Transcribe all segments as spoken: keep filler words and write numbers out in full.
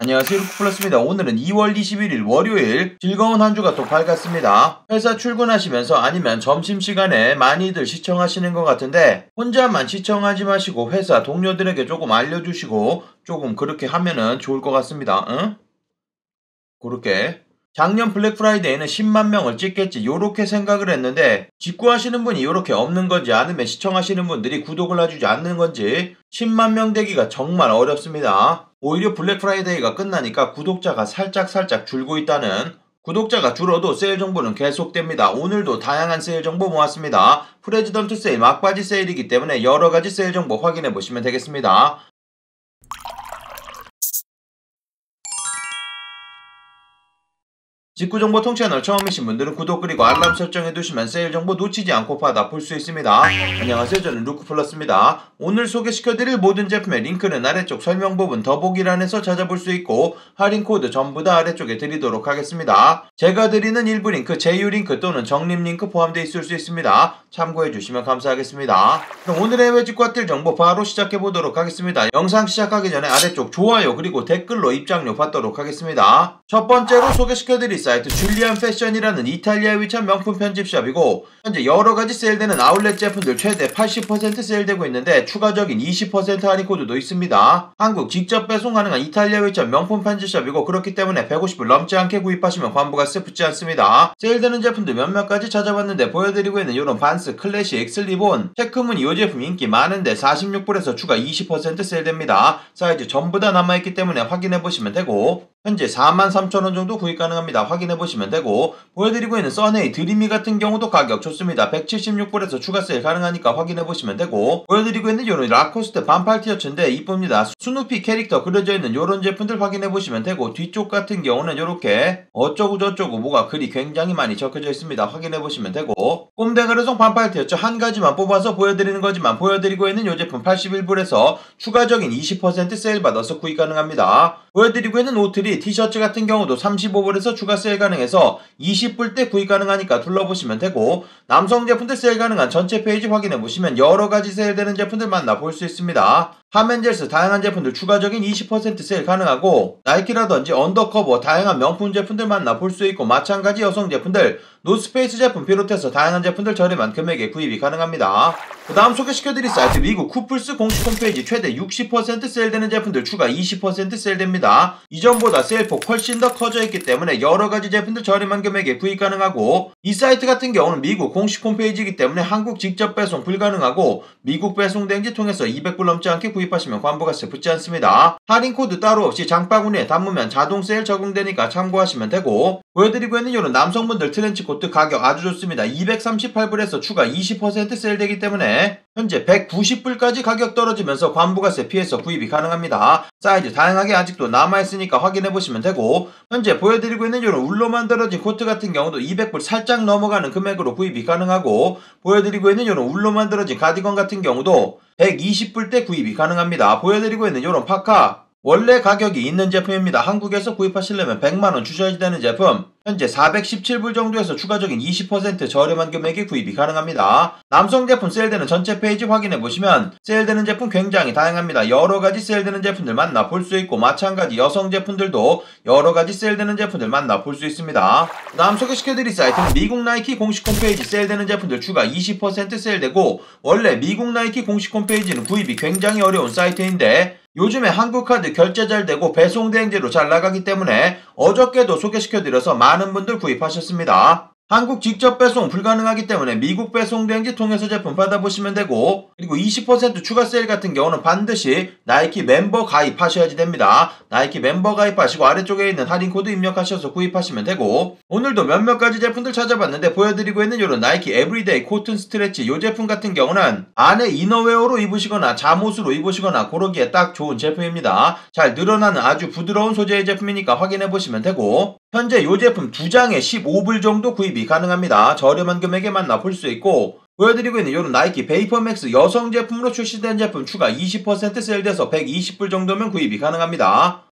안녕하세요, 루크플러스입니다. 오늘은 이월 이십일일 월요일 즐거운 한 주가 또 밝았습니다. 회사 출근하시면서 아니면 점심시간에 많이들 시청하시는 것 같은데 혼자만 시청하지 마시고 회사 동료들에게 조금 알려주시고 조금 그렇게 하면은 좋을 것 같습니다. 응? 그렇게. 작년 블랙 프라이데이는 십만 명을 찍겠지 요렇게 생각을 했는데 직구하시는 분이 요렇게 없는 건지 아니면 시청하시는 분들이 구독을 해주지 않는 건지 십만 명 되기가 정말 어렵습니다. 오히려 블랙 프라이데이가 끝나니까 구독자가 살짝살짝 줄고 있다는, 구독자가 줄어도 세일 정보는 계속됩니다. 오늘도 다양한 세일 정보 모았습니다. 프레지던트 세일, 막바지 세일이기 때문에 여러가지 세일 정보 확인해 보시면 되겠습니다. 직구정보 통채널 처음이신 분들은 구독 그리고 알람 설정해두시면 세일 정보 놓치지 않고 받아볼 수 있습니다. 안녕하세요, 저는 루크플러스입니다. 오늘 소개시켜드릴 모든 제품의 링크는 아래쪽 설명 부분 더보기란에서 찾아볼 수 있고 할인코드 전부 다 아래쪽에 드리도록 하겠습니다. 제가 드리는 일부 링크, 제휴 링크 또는 적립 링크 포함되어 있을 수 있습니다. 참고해주시면 감사하겠습니다. 그럼 오늘의 해외 직구와 뛸 정보 바로 시작해보도록 하겠습니다. 영상 시작하기 전에 아래쪽 좋아요 그리고 댓글로 입장료 받도록 하겠습니다. 첫 번째로 소개시켜드릴 사이트 줄리안 패션이라는 이탈리아에 위치한 명품 편집샵이고 현재 여러가지 세일되는 아울렛 제품들 최대 팔십 퍼센트 세일되고 있는데 추가적인 이십 퍼센트 할인 코드도 있습니다. 한국 직접 배송 가능한 이탈리아에 위치한 명품 편집샵이고 그렇기 때문에 백오십 불 넘지 않게 구입하시면 관부가세 붙지 않습니다. 세일되는 제품들 몇몇 가지 찾아봤는데 보여드리고 있는 이런 반스 클래식 슬립온 체크무늬 이 제품 인기 많은데 사십육 불에서 추가 이십 퍼센트 세일됩니다. 사이즈 전부 다 남아있기 때문에 확인해보시면 되고 현재 사만 삼천 원 정도 구입 가능합니다. 확인해보시면 되고 보여드리고 있는 써네이 드리미 같은 경우도 가격 좋습니다. 백칠십육 불에서 추가 세일 가능하니까 확인해보시면 되고 보여드리고 있는 요런 라코스테 반팔 티셔츠인데 이쁩니다. 스누피 캐릭터 그려져 있는 요런 제품들 확인해보시면 되고 뒤쪽 같은 경우는 요렇게 어쩌고 저쩌고 뭐가 글이 굉장히 많이 적혀져 있습니다. 확인해보시면 되고 꼼대 가르송 반팔 티셔츠 한 가지만 뽑아서 보여드리는 거지만 보여드리고 있는 요 제품 팔십일 불에서 추가적인 이십 퍼센트 세일 받아서 구입 가능합니다. 보여드리고 있는 옷들이 티셔츠 같은 경우도 삼십오 불에서 추가 세일 가능해서 이십 불대 구입 가능하니까 둘러보시면 되고 남성 제품들 세일 가능한 전체 페이지 확인해보시면 여러가지 세일되는 제품들 만나볼 수 있습니다. 하멘젤스 다양한 제품들 추가적인 이십 퍼센트 세일 가능하고 나이키라든지 언더커버 다양한 명품 제품들 만나볼 수 있고 마찬가지 여성 제품들 노스페이스 제품 비롯해서 다양한 제품들 저렴한 금액에 구입이 가능합니다. 그 다음 소개시켜드릴 사이트 미국 쿠플스 공식 홈페이지 최대 육십 퍼센트 세일되는 제품들 추가 이십 퍼센트 세일됩니다. 이전보다 세일폭 훨씬 더 커져 있기 때문에 여러가지 제품들 저렴한 금액에 구입 가능하고 이 사이트 같은 경우는 미국 공식 홈페이지이기 때문에 한국 직접 배송 불가능하고 미국 배송 대행지 통해서 이백 불 넘지 않게 구입하시면 관부가세 붙지 않습니다. 할인코드 따로 없이 장바구니에 담으면 자동 세일 적용되니까 참고하시면 되고 보여드리고 있는 이런 남성분들 트렌치 코트 가격 아주 좋습니다. 이백삼십팔 불에서 추가 이십 퍼센트 세일되기 때문에 현재 백구십 불까지 가격 떨어지면서 관부가세 피해서 구입이 가능합니다. 사이즈 다양하게 아직도 남아있으니까 확인해보시면 되고 현재 보여드리고 있는 이런 울로 만들어진 코트 같은 경우도 이백 불 살짝 넘어가는 금액으로 구입이 가능하고 보여드리고 있는 이런 울로 만들어진 가디건 같은 경우도 백이십 불대 구입이 가능합니다. 보여드리고 있는 이런 파카 원래 가격이 있는 제품입니다. 한국에서 구입하시려면 백만 원 주셔야 되는 제품 현재 사백십칠 불 정도에서 추가적인 이십 퍼센트 저렴한 금액에 구입이 가능합니다. 남성 제품 세일되는 전체 페이지 확인해보시면 세일되는 제품 굉장히 다양합니다. 여러가지 세일되는 제품들 만나볼 수 있고 마찬가지 여성 제품들도 여러가지 세일되는 제품들 만나볼 수 있습니다. 그 다음 소개시켜드릴 사이트는 미국 나이키 공식 홈페이지 세일되는 제품들 추가 이십 퍼센트 세일되고 원래 미국 나이키 공식 홈페이지는 구입이 굉장히 어려운 사이트인데 요즘에 한국카드 결제 잘 되고 배송 대행지로 잘 나가기 때문에 어저께도 소개시켜드려서 많은 분들 구입하셨습니다. 한국 직접 배송 불가능하기 때문에 미국 배송 대행지 통해서 제품 받아보시면 되고 그리고 이십 퍼센트 추가 세일 같은 경우는 반드시 나이키 멤버 가입하셔야지 됩니다. 나이키 멤버 가입하시고 아래쪽에 있는 할인코드 입력하셔서 구입하시면 되고 오늘도 몇몇 가지 제품들 찾아봤는데 보여드리고 있는 이런 나이키 에브리데이 코튼 스트레치 이 제품 같은 경우는 안에 이너웨어로 입으시거나 잠옷으로 입으시거나 고르기에 딱 좋은 제품입니다. 잘 늘어나는 아주 부드러운 소재의 제품이니까 확인해보시면 되고 현재 이 제품 두 장에 십오 불 정도 구입이 가능합니다. 저렴한 금액에 만나볼 수 있고 보여드리고 있는 이런 나이키 베이퍼맥스 여성 제품으로 출시된 제품 추가 이십 퍼센트 세일돼서 백이십 불 정도면 구입이 가능합니다.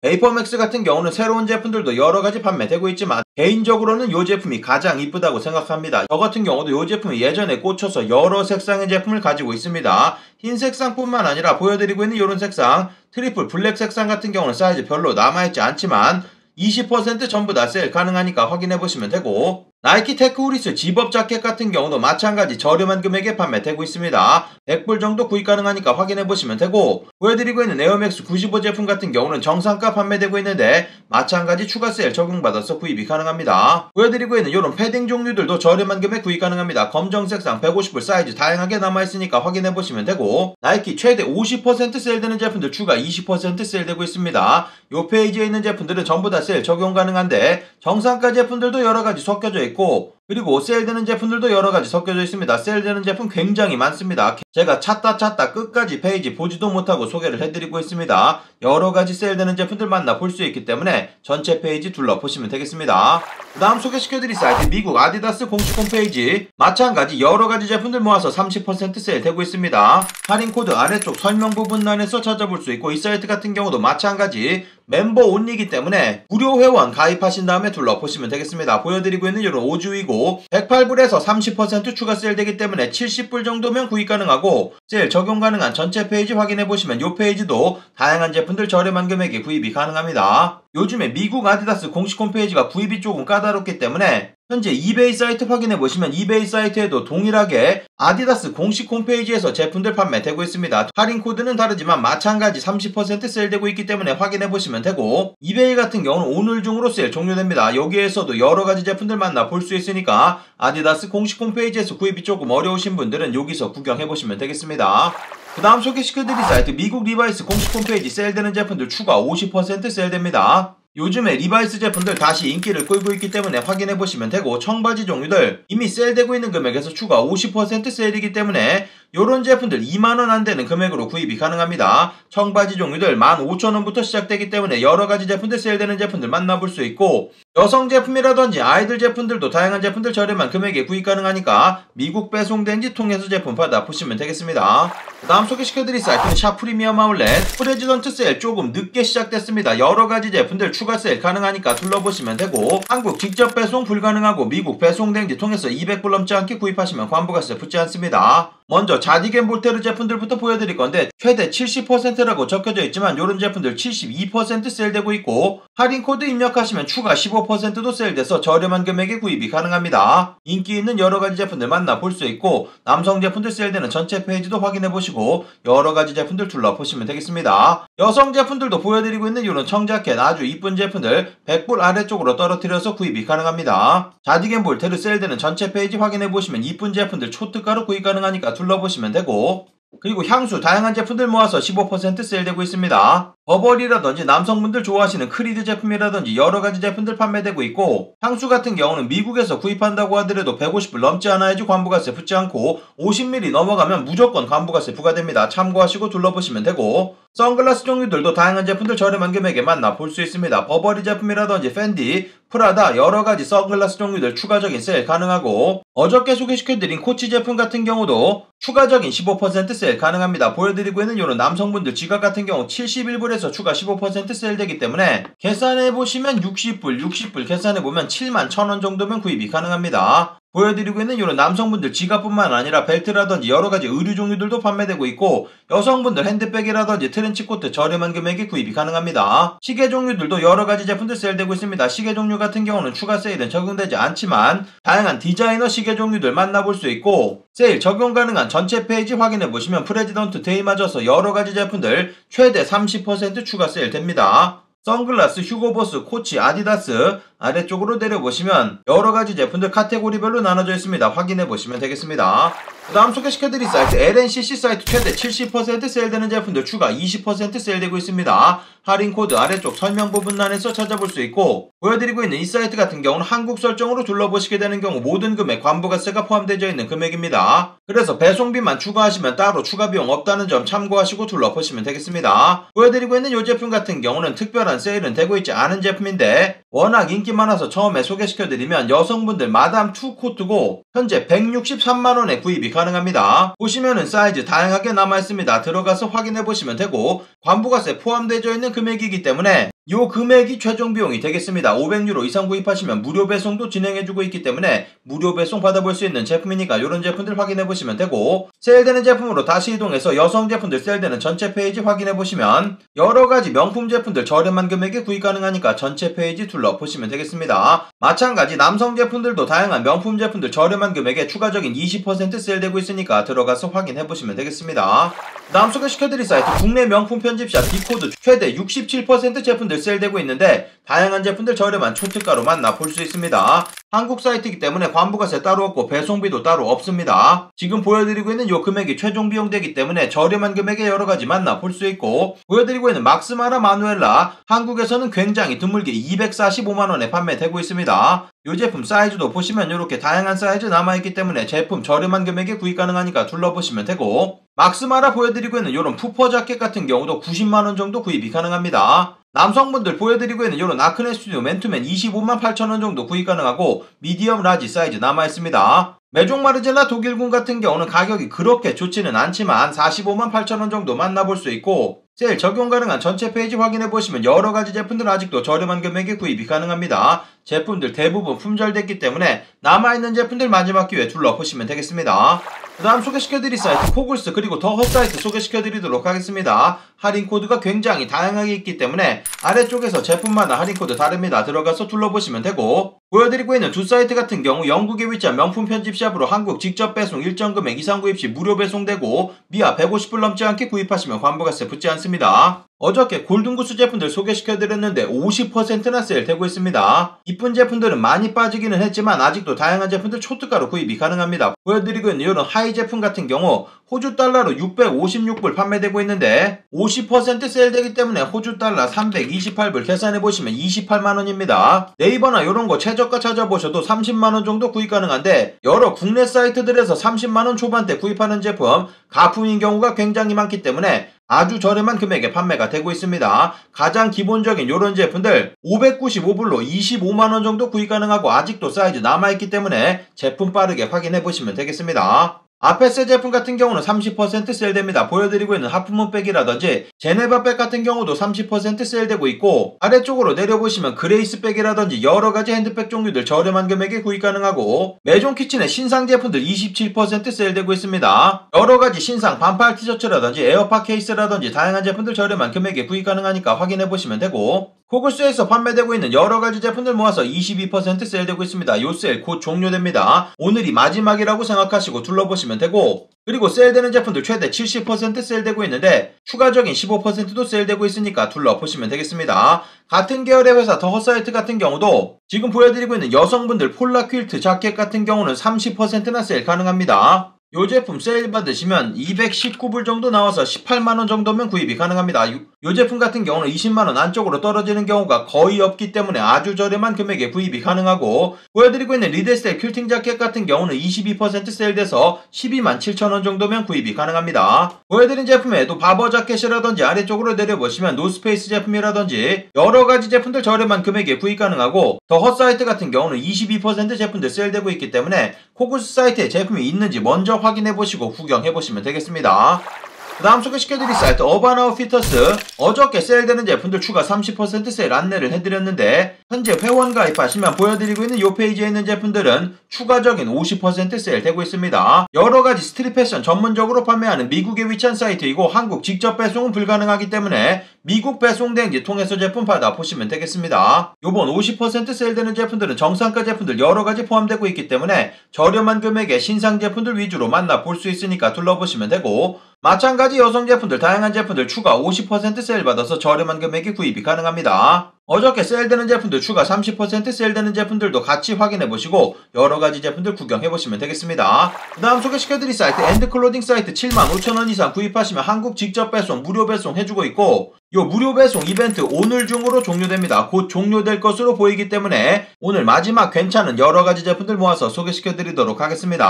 베이퍼맥스 같은 경우는 새로운 제품들도 여러가지 판매되고 있지만 개인적으로는 이 제품이 가장 이쁘다고 생각합니다. 저 같은 경우도 이 제품이 예전에 꽂혀서 여러 색상의 제품을 가지고 있습니다. 흰 색상뿐만 아니라 보여드리고 있는 이런 색상, 트리플 블랙 색상 같은 경우는 사이즈 별로 남아있지 않지만 이십 퍼센트 전부 다 세일 가능하니까 확인해보시면 되고, 나이키 테크우리스 집업 자켓 같은 경우도 마찬가지 저렴한 금액에 판매되고 있습니다. 백 불 정도 구입 가능하니까 확인해보시면 되고, 보여드리고 있는 에어맥스 구십오 제품 같은 경우는 정상가 판매되고 있는데 마찬가지 추가 세일 적용받아서 구입이 가능합니다. 보여드리고 있는 이런 패딩 종류들도 저렴한 금액 구입 가능합니다. 검정색상 백오십 불 사이즈 다양하게 남아있으니까 확인해보시면 되고, 나이키 최대 오십 퍼센트 세일되는 제품들 추가 이십 퍼센트 세일되고 있습니다. 이 페이지에 있는 제품들은 전부 다 세일 적용 가능한데 정상가 제품들도 여러가지 섞여져 있고, 그리고 세일되는 제품들도 여러가지 섞여져 있습니다. 세일되는 제품 굉장히 많습니다. 제가 찾다 찾다 끝까지 페이지 보지도 못하고 소개를 해드리고 있습니다. 여러가지 세일되는 제품들 만나볼 수 있기 때문에 전체 페이지 둘러보시면 되겠습니다. 그 다음 소개시켜드릴 사이트 미국 아디다스 공식 홈페이지, 마찬가지 여러가지 제품들 모아서 삼십 퍼센트 세일되고 있습니다. 할인코드 아래쪽 설명 부분란에서 찾아볼 수 있고, 이 사이트 같은 경우도 마찬가지 멤버 온리이기 때문에 무료 회원 가입하신 다음에 둘러보시면 되겠습니다. 보여드리고 있는 이런 오즈이고 백팔 불에서 삼십 퍼센트 추가 세일되기 때문에 칠십 불 정도면 구입 가능하고, 세일 적용 가능한 전체 페이지 확인해보시면 이 페이지도 다양한 제품들 저렴한 금액에 구입이 가능합니다. 요즘에 미국 아디다스 공식 홈페이지가 구입이 조금 까다롭기 때문에 현재 이베이 사이트 확인해보시면 이베이 사이트에도 동일하게 아디다스 공식 홈페이지에서 제품들 판매되고 있습니다. 할인 코드는 다르지만 마찬가지 삼십 퍼센트 세일되고 있기 때문에 확인해보시면 되고, 이베이 같은 경우는 오늘 중으로 세일 종료됩니다. 여기에서도 여러가지 제품들 만나볼 수 있으니까 아디다스 공식 홈페이지에서 구입이 조금 어려우신 분들은 여기서 구경해보시면 되겠습니다. 그 다음 소개시켜드릴 사이트 미국 리바이스 공식 홈페이지, 세일되는 제품들 추가 오십 퍼센트 세일됩니다. 요즘에 리바이스 제품들 다시 인기를 끌고 있기 때문에 확인해보시면 되고, 청바지 종류들 이미 세일되고 있는 금액에서 추가 오십 퍼센트 세일이기 때문에 요런 제품들 이만 원 안되는 금액으로 구입이 가능합니다. 청바지 종류들 만 오천 원부터 시작되기 때문에 여러가지 제품들 세일되는 제품들 만나볼 수 있고, 여성 제품이라든지 아이들 제품들도 다양한 제품들 저렴한 금액에 구입 가능하니까 미국 배송된지 통해서 제품 받아보시면 되겠습니다. 그 다음 소개시켜드릴 사이트는 샵 프리미엄 아울렛 프레지던트 세일 조금 늦게 시작됐습니다. 여러가지 제품들 추가 세일 가능하니까 둘러보시면 되고, 한국 직접 배송 불가능하고 미국 배송된지 통해서 이백 불 넘지 않게 구입하시면 관부가세 붙지 않습니다. 먼저 자디겐 볼테르 제품들부터 보여드릴 건데, 최대 칠십 퍼센트라고 적혀져 있지만 이런 제품들 칠십이 퍼센트 세일되고 있고, 할인 코드 입력하시면 추가 십오 퍼센트도 세일돼서 저렴한 금액에 구입이 가능합니다. 인기 있는 여러가지 제품들 만나볼 수 있고, 남성 제품들 세일되는 전체 페이지도 확인해보시고 여러가지 제품들 둘러보시면 되겠습니다. 여성 제품들도 보여드리고 있는 이런 청자켓 아주 이쁜 제품들 백 불 아래쪽으로 떨어뜨려서 구입이 가능합니다. 자디겐 볼테르 세일되는 전체 페이지 확인해보시면 이쁜 제품들 초특가로 구입 가능하니까 둘러보시면 되고, 그리고 향수 다양한 제품들 모아서 십오 퍼센트 세일되고 있습니다. 버버리라든지 남성분들 좋아하시는 크리드 제품이라든지 여러가지 제품들 판매되고 있고, 향수 같은 경우는 미국에서 구입한다고 하더라도 백오십 불 넘지 않아야지 관부가세 붙지 않고 오십 밀리리터 넘어가면 무조건 관부가세 부과됩니다. 참고하시고 둘러보시면 되고, 선글라스 종류들도 다양한 제품들 저렴한 금액에 만나볼 수 있습니다. 버버리 제품이라든지 팬디, 프라다 여러가지 선글라스 종류들 추가적인 세일 가능하고, 어저께 소개시켜드린 코치 제품 같은 경우도 추가적인 십오 퍼센트 세일 가능합니다. 보여드리고 있는 이런 남성분들 지갑 같은 경우 칠십일 불에서 추가 십오 퍼센트 세일되기 때문에 계산해보시면 육십 불, 육십 불 계산해보면 칠만 천 원 정도면 구입이 가능합니다. 보여드리고 있는 이런 남성분들 지갑뿐만 아니라 벨트라든지 여러가지 의류 종류들도 판매되고 있고, 여성분들 핸드백이라든지 트렌치코트 저렴한 금액에 구입이 가능합니다. 시계 종류들도 여러가지 제품들 세일되고 있습니다. 시계 종류 같은 경우는 추가 세일은 적용되지 않지만 다양한 디자이너 시계 종류들 만나볼 수 있고, 세일 적용 가능한 전체 페이지 확인해보시면 프레지던트 데이 맞아서 여러가지 제품들 최대 삼십 퍼센트 추가 세일 됩니다. 선글라스, 휴고보스, 코치, 아디다스 아래쪽으로 내려보시면 여러가지 제품들 카테고리별로 나눠져 있습니다. 확인해보시면 되겠습니다. 그 다음 소개시켜드릴 사이트 엘엔시씨 사이트 최대 칠십 퍼센트 세일되는 제품들 추가 이십 퍼센트 세일되고 있습니다. 할인 코드 아래쪽 설명 부분란에서 찾아볼 수 있고, 보여드리고 있는 이 사이트 같은 경우는 한국 설정으로 둘러보시게 되는 경우 모든 금액 관부가세가 포함되어 있는 금액입니다. 그래서 배송비만 추가하시면 따로 추가 비용 없다는 점 참고하시고 둘러보시면 되겠습니다. 보여드리고 있는 이 제품 같은 경우는 특별한 세일은 되고 있지 않은 제품인데 워낙 인기 많아서 처음에 소개시켜드리면 여성분들 마담 투 코트고 현재 백육십삼만 원에 구입이 가능합니다. 보시면은 사이즈 다양하게 남아있습니다. 들어가서 확인해보시면 되고, 관부가세 포함되어 있는 금액이기 때문에 요 금액이 최종 비용이 되겠습니다. 오백 유로 이상 구입하시면 무료 배송도 진행해주고 있기 때문에 무료 배송 받아볼 수 있는 제품이니까 이런 제품들 확인해보시면 되고, 세일되는 제품으로 다시 이동해서 여성 제품들 세일되는 전체 페이지 확인해보시면 여러가지 명품 제품들 저렴한 금액에 구입 가능하니까 전체 페이지 둘러보시면 되겠습니다. 마찬가지 남성 제품들도 다양한 명품 제품들 저렴한 금액에 추가적인 이십 퍼센트 세일되고 있으니까 들어가서 확인해보시면 되겠습니다. 다음 소개시켜드릴 사이트 국내 명품 편집샵 비코드 최대 육십칠 퍼센트 제품들 세일되고 있는데 다양한 제품들 저렴한 초특가로 만나볼 수 있습니다. 한국 사이트이기 때문에 관부가세 따로 없고 배송비도 따로 없습니다. 지금 보여드리고 있는 요 금액이 최종 비용되기 때문에 저렴한 금액에 여러가지 만나볼 수 있고, 보여드리고 있는 막스마라 마누엘라 한국에서는 굉장히 드물게 이백사십오만 원에 판매되고 있습니다. 이 제품 사이즈도 보시면 이렇게 다양한 사이즈 남아있기 때문에 제품 저렴한 금액에 구입 가능하니까 둘러보시면 되고, 막스마라 보여드리고 있는 이런 푸퍼 자켓 같은 경우도 구십만 원 정도 구입이 가능합니다. 남성분들 보여드리고 있는 이런 아크네 스튜디오 맨투맨 이십오만 팔천 원 정도 구입 가능하고 미디엄 라지 사이즈 남아있습니다. 메종 마르젤라 독일군 같은 경우는 가격이 그렇게 좋지는 않지만 사십오만 팔천 원 정도 만나볼 수 있고, 세일 적용 가능한 전체 페이지 확인해보시면 여러가지 제품들 아직도 저렴한 금액에 구입이 가능합니다. 제품들 대부분 품절됐기 때문에 남아있는 제품들 마지막 기회에 둘러보시면 되겠습니다. 그 다음 소개시켜드릴 사이트 코글스 그리고 더허 사이트 소개시켜드리도록 하겠습니다. 할인 코드가 굉장히 다양하게 있기 때문에 아래쪽에서 제품마다 할인 코드 다릅니다. 들어가서 둘러보시면 되고, 보여드리고 있는 두 사이트 같은 경우 영국에 위치한 명품 편집샵으로 한국 직접 배송 일정 금액 이상 구입 시 무료 배송되고 미아 백오십 불 넘지 않게 구입하시면 관부가세 붙지 않습니다. 어저께 골든구스 제품들 소개시켜드렸는데 오십 퍼센트나 세일되고 있습니다. 이쁜 제품들은 많이 빠지기는 했지만 아직도 다양한 제품들 초특가로 구입이 가능합니다. 보여드리고 있는 이런 하이 제품 같은 경우 호주 달러로 육백오십육 불 판매되고 있는데 오십 퍼센트 세일되기 때문에 호주 달러 삼백이십팔 불 계산해보시면 이십팔만 원입니다. 네이버나 이런 거 최저가 찾아보셔도 삼십만 원 정도 구입 가능한데 여러 국내 사이트들에서 삼십만 원 초반대 구입하는 제품 가품인 경우가 굉장히 많기 때문에 아주 저렴한 금액에 판매가 되고 있습니다. 가장 기본적인 이런 제품들 오백구십오 불로 이십오만 원 정도 구입 가능하고 아직도 사이즈 남아있기 때문에 제품 빠르게 확인해보시면 되겠습니다. 아페스 제품 같은 경우는 삼십 퍼센트 세일됩니다. 보여드리고 있는 하프문 백이라든지 제네바 백 같은 경우도 삼십 퍼센트 세일되고 있고, 아래쪽으로 내려보시면 그레이스 백이라든지 여러가지 핸드백 종류들 저렴한 금액에 구입 가능하고, 메종 키친의 신상 제품들 이십칠 퍼센트 세일되고 있습니다. 여러가지 신상 반팔 티셔츠라든지 에어팟 케이스라든지 다양한 제품들 저렴한 금액에 구입 가능하니까 확인해보시면 되고, 코글스에서 판매되고 있는 여러가지 제품들 모아서 이십이 퍼센트 세일되고 있습니다. 요 세일 곧 종료됩니다. 오늘이 마지막이라고 생각하시고 둘러보시면 되고, 그리고 세일되는 제품들 최대 칠십 퍼센트 세일되고 있는데 추가적인 십오 퍼센트도 세일되고 있으니까 둘러보시면 되겠습니다. 같은 계열의 회사 더허 사이트 같은 경우도 지금 보여드리고 있는 여성분들 폴라 퀼트 자켓 같은 경우는 삼십 퍼센트나 세일 가능합니다. 요 제품 세일 받으시면 이백십구 불 정도 나와서 십팔만 원 정도면 구입이 가능합니다. 요, 요 제품 같은 경우는 이십만 원 안쪽으로 떨어지는 경우가 거의 없기 때문에 아주 저렴한 금액에 구입이 가능하고, 보여드리고 있는 리데스텔 퀼팅 자켓 같은 경우는 이십이 퍼센트 세일돼서 십이만 칠천 원 정도면 구입이 가능합니다. 보여드린 제품에도 바버 자켓이라든지 아래쪽으로 내려보시면 노스페이스 제품이라든지 여러가지 제품들 저렴한 금액에 구입 가능하고, 더허 사이트 같은 경우는 이십이 퍼센트 제품들 세일되고 있기 때문에 코글스 사이트에 제품이 있는지 먼저 확인해보시고 구경해보시면 되겠습니다. 그 다음 소개시켜드릴 사이트 어반 아웃피터스, 어저께 세일되는 제품들 추가 삼십 퍼센트 세일 안내를 해드렸는데 현재 회원 가입하시면 보여드리고 있는 이 페이지에 있는 제품들은 추가적인 오십 퍼센트 세일되고 있습니다. 여러가지 스트릿 패션 전문적으로 판매하는 미국에 위치한 사이트이고 한국 직접 배송은 불가능하기 때문에 미국 배송 대행지 통해서 제품 받아보시면 되겠습니다. 요번 오십 퍼센트 세일되는 제품들은 정상가 제품들 여러가지 포함되고 있기 때문에 저렴한 금액의 신상 제품들 위주로 만나볼 수 있으니까 둘러보시면 되고, 마찬가지 여성 제품들 다양한 제품들 추가 오십 퍼센트 세일 받아서 저렴한 금액에 구입이 가능합니다. 어저께 세일되는 제품들 추가 삼십 퍼센트 세일되는 제품들도 같이 확인해보시고 여러가지 제품들 구경해보시면 되겠습니다. 그 다음 소개시켜드릴 사이트 엔드클로딩 사이트 칠만 오천 원 이상 구입하시면 한국 직접 배송 무료 배송 해주고 있고, 요 무료 배송 이벤트 오늘 중으로 종료됩니다. 곧 종료될 것으로 보이기 때문에 오늘 마지막 괜찮은 여러가지 제품들 모아서 소개시켜드리도록 하겠습니다.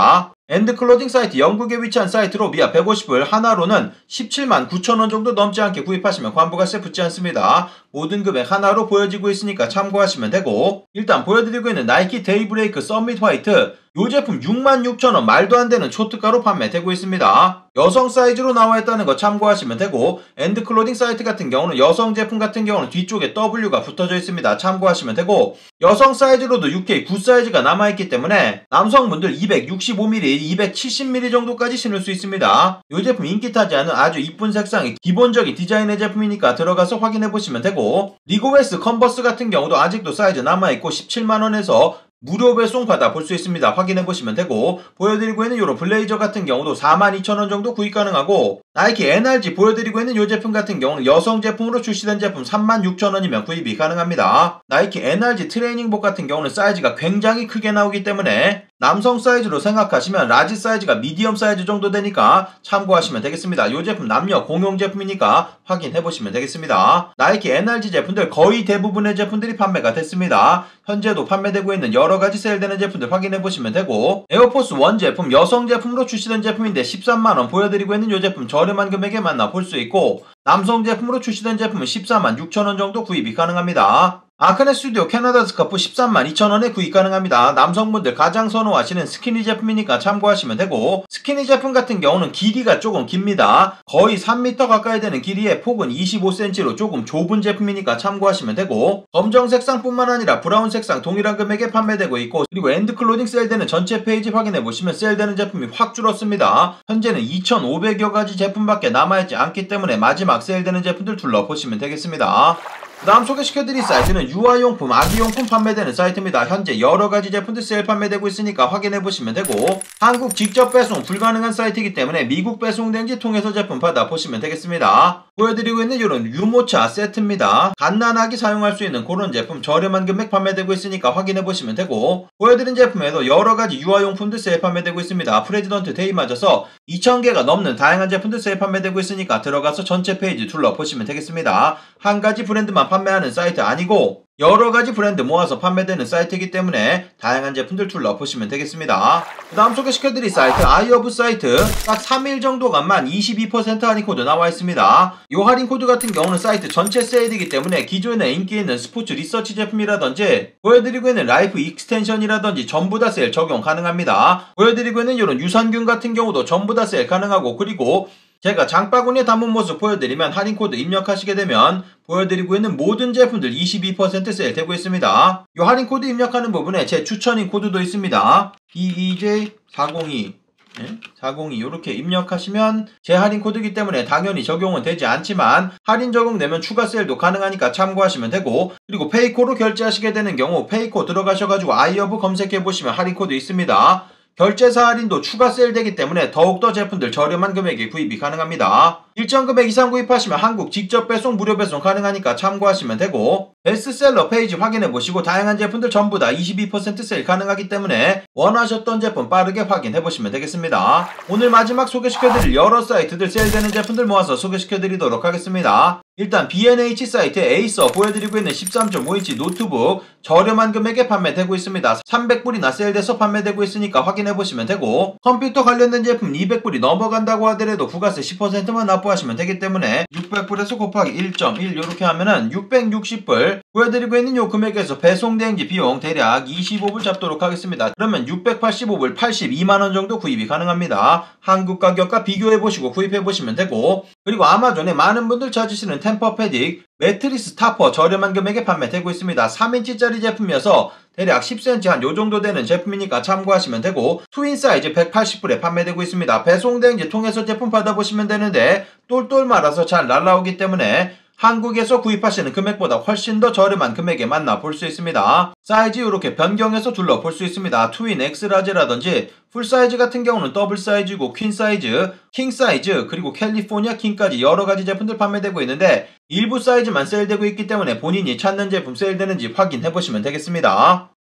엔드클로징 사이트 영국에 위치한 사이트로 미아 백오십을 하나로는 십칠만 구천 원 정도 넘지 않게 구입하시면 관부가세 붙지 않습니다. 모든 금액 하나로 보여지고 있으니까 참고하시면 되고, 일단 보여드리고 있는 나이키 데이브레이크 서밋 화이트, 이 제품 육만 육천 원 말도 안 되는 초특가로 판매되고 있습니다. 여성 사이즈로 나와 있다는 거 참고하시면 되고, 엔드클로딩 사이트 같은 경우는 여성 제품 같은 경우는 뒤쪽에 더블유가 붙어져 있습니다. 참고하시면 되고, 여성 사이즈로도 유케이 구 사이즈가 남아있기 때문에 남성분들 이백육십오 밀리미터, 이백칠십 밀리미터 정도까지 신을 수 있습니다. 이 제품 인기 타지 않은 아주 이쁜 색상의 기본적인 디자인의 제품이니까 들어가서 확인해보시면 되고, 리고웨스 컨버스 같은 경우도 아직도 사이즈 남아있고 십칠만 원에서 무료 배송 받아 볼 수 있습니다. 확인해보시면 되고, 보여드리고 있는 이런 블레이저 같은 경우도 사만 이천 원 정도 구입 가능하고, 나이키 엔알지 보여드리고 있는 이 제품 같은 경우는 여성 제품으로 출시된 제품 삼만 육천 원이면 구입이 가능합니다. 나이키 엔알지 트레이닝복 같은 경우는 사이즈가 굉장히 크게 나오기 때문에 남성 사이즈로 생각하시면 라지 사이즈가 미디엄 사이즈 정도 되니까 참고하시면 되겠습니다. 이 제품 남녀 공용 제품이니까 확인해보시면 되겠습니다. 나이키 엔알지 제품들 거의 대부분의 제품들이 판매가 됐습니다. 현재도 판매되고 있는 여러가지 세일되는 제품들 확인해보시면 되고, 에어포스 원 제품 여성 제품으로 출시된 제품인데 십삼만 원 보여드리고 있는 이 제품 저렴한 금액에 만나볼 수 있고, 남성 제품으로 출시된 제품은 십사만 육천 원 정도 구입이 가능합니다. 아크네 스튜디오 캐나다 스카프 십삼만 이천 원에 구입 가능합니다. 남성분들 가장 선호하시는 스키니 제품이니까 참고하시면 되고, 스키니 제품 같은 경우는 길이가 조금 깁니다. 거의 삼 미터 가까이 되는 길이에 폭은 이십오 센티미터로 조금 좁은 제품이니까 참고하시면 되고, 검정 색상뿐만 아니라 브라운 색상 동일한 금액에 판매되고 있고, 그리고 엔드클로딩 세일되는 전체 페이지 확인해보시면 세일되는 제품이 확 줄었습니다. 현재는 이천오백여 가지 제품밖에 남아있지 않기 때문에 마지막 세일되는 제품들 둘러보시면 되겠습니다. 그 다음 소개시켜드릴 사이트는 유아용품, 아기용품 판매되는 사이트입니다. 현재 여러가지 제품들 세일 판매되고 있으니까 확인해보시면 되고, 한국 직접 배송 불가능한 사이트이기 때문에 미국 배송된지 통해서 제품 받아보시면 되겠습니다. 보여드리고 있는 이런 유모차 세트입니다. 갓난아기 사용할 수 있는 그런 제품 저렴한 금액 판매되고 있으니까 확인해보시면 되고, 보여드린 제품에도 여러가지 유아용품들 세일 판매되고 있습니다. 프레지던트 데이 맞아서 이천 개가 넘는 다양한 제품들 세일 판매되고 있으니까 들어가서 전체 페이지 둘러보시면 되겠습니다. 한 가지 브랜드만 판매하는 사이트 아니고 여러가지 브랜드 모아서 판매되는 사이트이기 때문에 다양한 제품들 둘러보시면 되겠습니다. 그 다음 소개시켜드릴 사이트 아이어브 사이트, 딱 삼 일 정도간만 이십이 퍼센트 할인 코드 나와 있습니다. 이 할인 코드 같은 경우는 사이트 전체 세일이기 때문에 기존에 인기 있는 스포츠 리서치 제품이라든지 보여드리고 있는 라이프 익스텐션이라든지 전부 다 세일 적용 가능합니다. 보여드리고 있는 이런 유산균 같은 경우도 전부 다 세일 가능하고, 그리고 제가 장바구니에 담은 모습 보여드리면 할인 코드 입력하시게 되면 보여드리고 있는 모든 제품들 이십이 퍼센트 세일 되고 있습니다. 이 할인 코드 입력하는 부분에 제 추천인 코드도 있습니다. 이이제이 사공이 네? 사공이 이렇게 입력하시면 제 할인 코드이기 때문에 당연히 적용은 되지 않지만 할인 적용되면 추가 세일도 가능하니까 참고하시면 되고, 그리고 페이코로 결제하시게 되는 경우 페이코 들어가셔가지고 아이어브 검색해보시면 할인 코드 있습니다. 결제사 할인도 추가 세일되기 때문에 더욱더 제품들 저렴한 금액에 구입이 가능합니다. 일정 금액 이상 구입하시면 한국 직접 배송, 무료 배송 가능하니까 참고하시면 되고, 베스트셀러 페이지 확인해보시고 다양한 제품들 전부 다 이십이 퍼센트 세일 가능하기 때문에 원하셨던 제품 빠르게 확인해보시면 되겠습니다. 오늘 마지막 소개시켜드릴 여러 사이트들 세일되는 제품들 모아서 소개시켜드리도록 하겠습니다. 일단 비엔에이치 사이트에 에이서 보여드리고 있는 십삼 점 오 인치 노트북 저렴한 금액에 판매되고 있습니다. 삼백 불이나 세일돼서 판매되고 있으니까 확인해보시면 되고, 컴퓨터 관련된 제품 이백 불이 넘어간다고 하더라도 부가세 십 퍼센트만 납부하시면 되기 때문에 육백 불에서 곱하기 일 점 일 이렇게 하면은 육백육십 불, 보여드리고 있는 요 금액에서 배송대행지 비용 대략 이십오 불 잡도록 하겠습니다. 그러면 육백팔십오 불, 팔십이만 원 정도 구입이 가능합니다. 한국 가격과 비교해보시고 구입해보시면 되고, 그리고 아마존에 많은 분들 찾으시는 템퍼패딕 매트리스 타퍼 저렴한 금액에 판매되고 있습니다. 삼 인치짜리 제품이어서 대략 십 센티미터 한 요정도 되는 제품이니까 참고하시면 되고, 트윈 사이즈 백팔십 불에 판매되고 있습니다. 배송대행지 통해서 제품 받아보시면 되는데 똘똘 말아서 잘 날라오기 때문에 한국에서 구입하시는 금액보다 훨씬 더 저렴한 금액에 만나볼 수 있습니다. 사이즈 이렇게 변경해서 둘러볼 수 있습니다. 트윈 엑스라지라든지 풀사이즈 같은 경우는 더블 사이즈고 퀸 사이즈, 킹 사이즈, 그리고 캘리포니아 킹까지 여러가지 제품들 판매되고 있는데 일부 사이즈만 세일되고 있기 때문에 본인이 찾는 제품 세일되는지 확인해보시면 되겠습니다.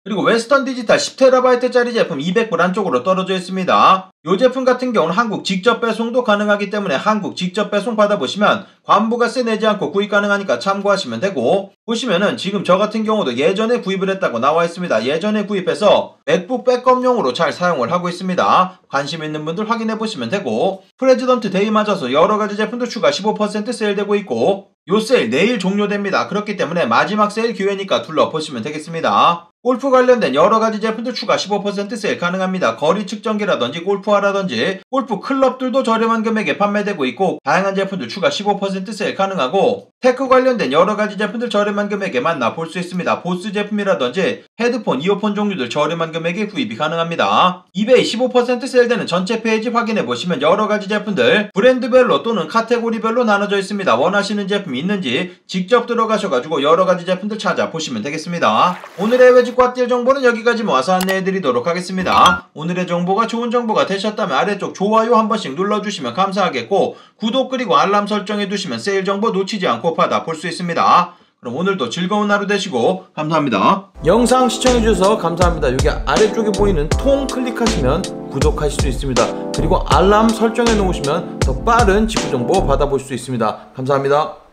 그리고 웨스턴 디지털 십 테라바이트짜리 제품 이백 불 안쪽으로 떨어져 있습니다. 이 제품 같은 경우는 한국 직접 배송도 가능하기 때문에 한국 직접 배송 받아보시면 관부가세 내지 않고 구입 가능하니까 참고하시면 되고, 보시면은 지금 저 같은 경우도 예전에 구입을 했다고 나와 있습니다. 예전에 구입해서 맥북 백업용으로 잘 사용을 하고 있습니다. 관심 있는 분들 확인해 보시면 되고, 프레지던트 데이 맞아서 여러가지 제품도 추가 십오 퍼센트 세일되고 있고, 요 세일 내일 종료됩니다. 그렇기 때문에 마지막 세일 기회니까 둘러보시면 되겠습니다. 골프 관련된 여러가지 제품도 추가 십오 퍼센트 세일 가능합니다. 거리 측정기라든지 골프화라든지 골프 클럽들도 저렴한 금액에 판매되고 있고, 다양한 제품들 추가 십오 퍼센트 세일 가능하고, 테크 관련된 여러가지 제품들 저렴한 금액에 만나볼 수 있습니다. 보스 제품이라든지 헤드폰, 이어폰 종류들 저렴한 금액에 구입이 가능합니다. 이베이 십오 퍼센트 세일되는 전체 페이지 확인해보시면 여러가지 제품들 브랜드별로 또는 카테고리별로 나눠져 있습니다. 원하시는 제품이 있는지 직접 들어가셔가지고 여러가지 제품들 찾아보시면 되겠습니다. 오늘의 외직과 뛸 정보는 여기까지 모아서 안내해드리도록 하겠습니다. 오늘의 정보가 좋은 정보가 되셨다면 아래쪽 좋아요 한 번씩 눌러주시면 감사하겠고, 구독 그리고 알람 설정해두시면 세일 정보 놓치지 않고 받아볼 수 있습니다. 그럼 오늘도 즐거운 하루 되시고 감사합니다. 영상 시청해주셔서 감사합니다. 여기 아래쪽에 보이는 통 클릭하시면 구독하실 수 있습니다. 그리고 알람 설정해 놓으시면 더 빠른 직구 정보 받아볼 수 있습니다. 감사합니다.